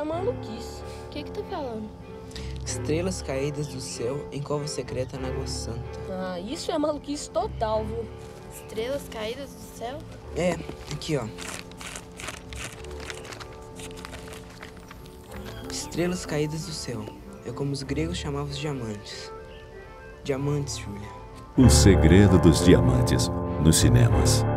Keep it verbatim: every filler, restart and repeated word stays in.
é maluquice. O que que tá falando? Estrelas caídas do céu em cova secreta na Água Santa. Ah, isso é maluquice total, viu? Estrelas caídas do céu? É, aqui ó. Estrelas caídas do céu. É como os gregos chamavam os diamantes. Diamantes, Júlia. O Segredo dos Diamantes, nos cinemas.